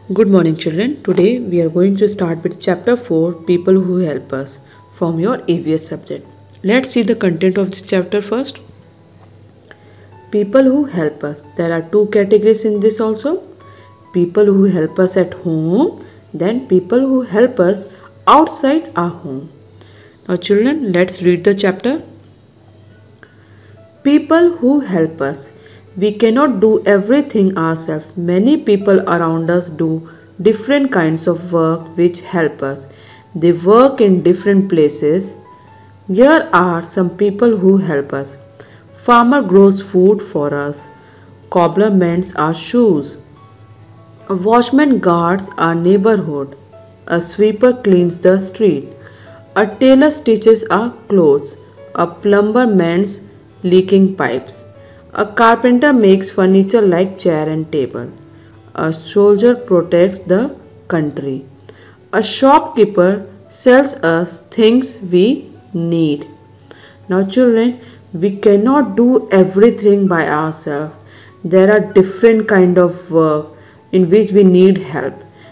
Good morning, children. Today we are going to start with chapter 4 People Who Help Us from your EVS subject. Let's see the content of this chapter first. People who help us. There are two categories in this also. People who help us at home, then people who help us outside our home. Now, children, let's read the chapter. People who help us. We cannot do everything ourselves. Many people around us do different kinds of work which help us. They work in different places. Here are some people who help us. Farmer grows food for us. Cobbler mends our shoes. A watchman guards our neighborhood. A sweeper cleans the street. A tailor stitches our clothes. A plumber mends leaking pipes. A carpenter makes furniture like chair and table. A soldier protects the country. A shopkeeper sells us things we need. Now, children, we cannot do everything by ourselves. There are different kind of work in which we need help,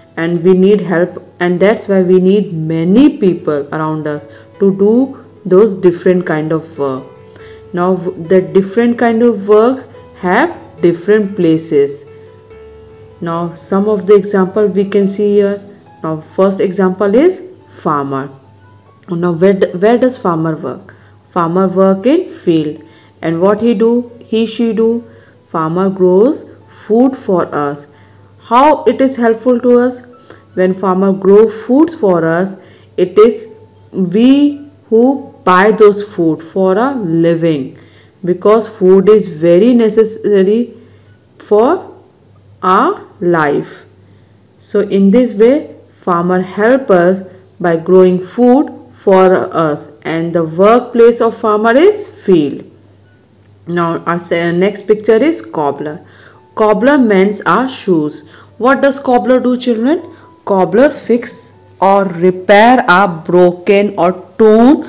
and that's why we need many people around us to do those different kind of work. Now, the different kind of work have different places. Now, some of the example we can see here. Now, first example is farmer. Now, where does farmer work? Farmer work in field. And what she do? Farmer grows food for us. How it is helpful to us? When farmer grow foods for us, it is we who buy those food for a living, because food is very necessary for our life. So in this way, farmer help us by growing food for us, and the workplace of farmer is field. Now our next picture is cobbler. Cobbler mends our shoes. What does cobbler do, children? Cobbler fix or repair our broken or torn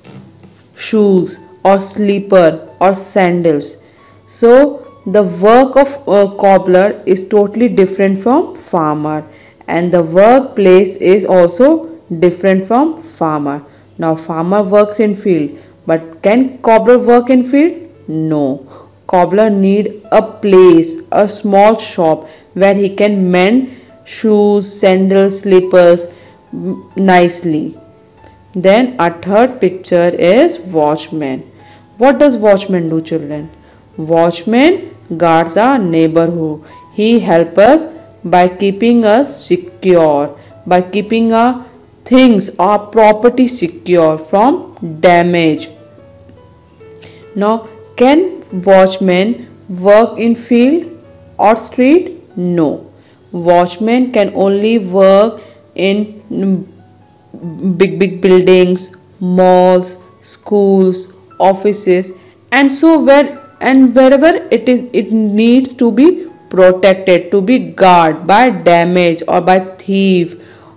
shoes or slipper or sandals. So the work of a cobbler is totally different from farmer, and the workplace is also different from farmer. Now farmer works in field, but can cobbler work in field? No. Cobbler need a place, a small shop where he can mend shoes, sandals, slippers nicely. Then our third picture is watchman. What does watchman do, children? Watchman guards our neighborhood. He helps us by keeping us secure, by keeping our things, our property secure from damage. Now, can watchman work in field or street? No. Watchman can only work in big buildings, malls, schools, offices, and wherever it needs to be protected, to be guarded by damage or by thief.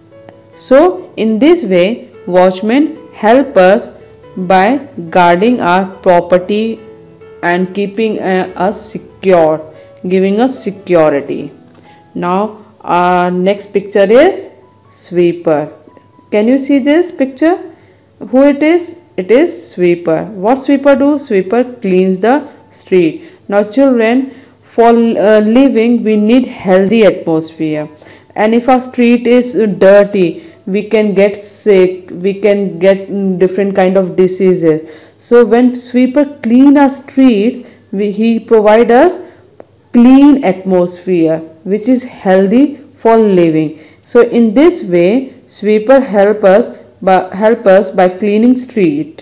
So in this way, watchmen help us by guarding our property and keeping us secure, giving us security. Now our next picture is sweeper. Can you see this picture? Who it is? It is sweeper. What sweeper do? Sweeper cleans the street. Now children, for living we need healthy atmosphere, and if our street is dirty, we can get sick, we can get different kind of diseases. So when sweeper clean our streets, he provide us clean atmosphere which is healthy for living. So in this way, sweeper help us by cleaning street.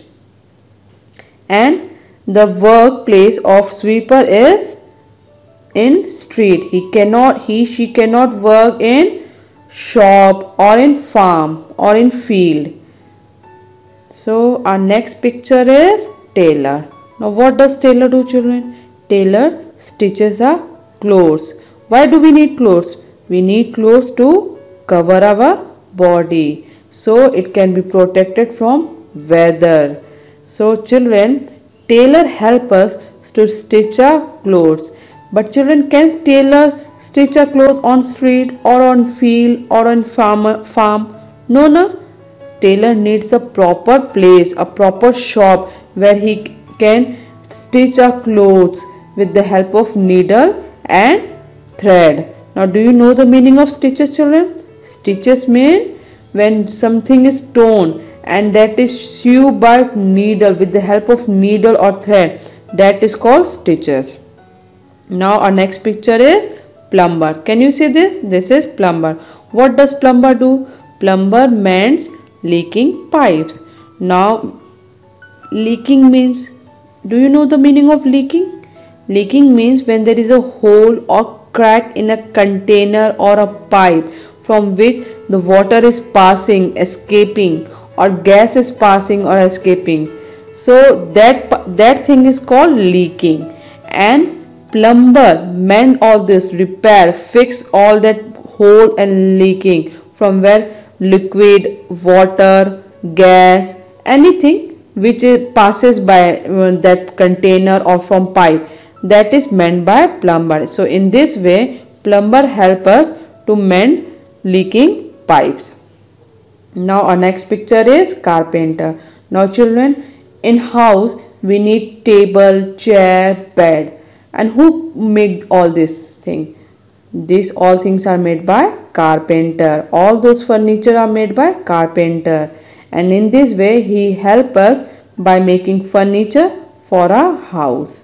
And the workplace of sweeper is in street. She cannot work in shop or in farm or in field. So our next picture is tailor. Now what does tailor do, children? Tailor stitches our clothes. Why do we need clothes? We need clothes to cover our body, so it can be protected from weather. So children, tailor help us to stitch our clothes. But children, can tailor stitch a cloth on street or on field or on farm. No, no. Tailor needs a proper place, a proper shop where he can stitch a clothes with the help of needle and thread. Now do you know the meaning of stitches, children? Stitches mean when something is torn and that is sewn by needle with the help of needle or thread, that is called stitches. Now our next picture is plumber. Can you see this? This is plumber. What does plumber do? Plumber mends leaking pipes. Now leaking means, do you know the meaning of leaking? Leaking means when there is a hole or crack in a container or a pipe from which the water is passing, escaping, or gas is passing or escaping. So that thing is called leaking. And plumber mend all this, repair, fix all that hole and leaking from where liquid, water, gas, anything which passes by that container or from pipe, that is meant by plumber. So in this way plumber help us to mend leaking pipes. Now our next picture is carpenter. Now children, in house we need table, chair, bed. And who made all this thing? These all things are made by carpenter. All those furniture are made by carpenter. And in this way he help us by making furniture for a house.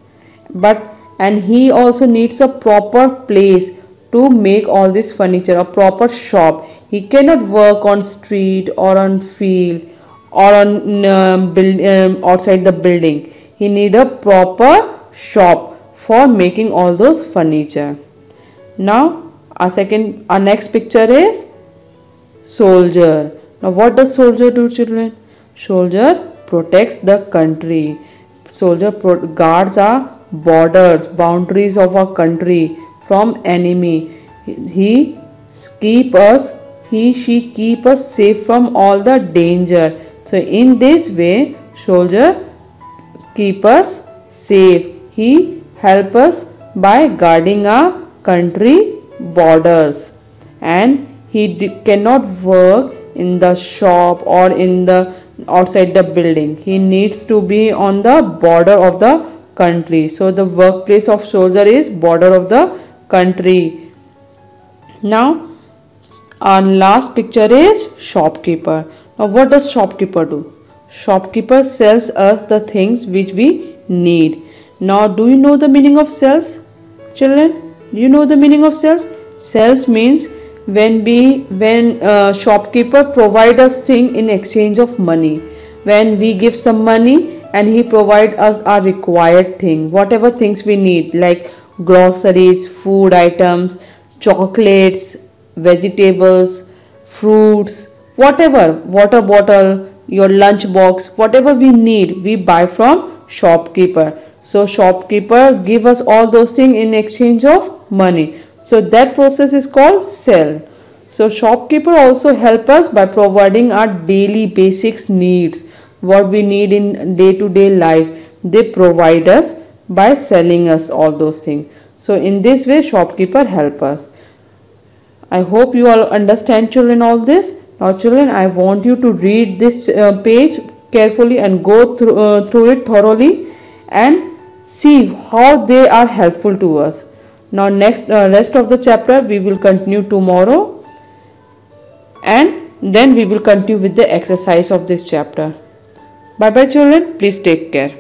And he also needs a proper place to make all this furniture, a proper shop. He cannot work on street or on field or on outside the building. He need a proper shop for making all those furniture. Now our next picture is soldier. Now what does soldier do, children? Soldier protects the country. Soldier guards our borders, boundaries of our country from enemy. She keep us safe from all the danger. So in this way soldier keep us safe. He help us by guarding our country borders. And he cannot work in the shop or in the outside the building. He needs to be on the border of the country. So the workplace of soldier is border of the country. Now our last picture is shopkeeper. Now what does shopkeeper do? Shopkeeper sells us the things which we need. Now do you know the meaning of sales, children? Do you know the meaning of sales? Sales means when shopkeeper provide us thing in exchange of money. When we give some money and he provide us our required thing, whatever things we need, like groceries, food items, chocolates, vegetables, fruits, whatever, water bottle, your lunch box, whatever we need, we buy from shopkeeper. So shopkeeper give us all those things in exchange of money. So that process is called sell. So shopkeeper also help us by providing our daily basics needs, what we need in day-to-day life. They provide us by selling us all those things. So in this way shopkeeper help us. I hope you all understand, children, all this. Now children, I want you to read this page carefully and go through it thoroughly and see how they are helpful to us. Now next rest of the chapter we will continue tomorrow, and then we will continue with the exercise of this chapter. Bye bye children. Please take care.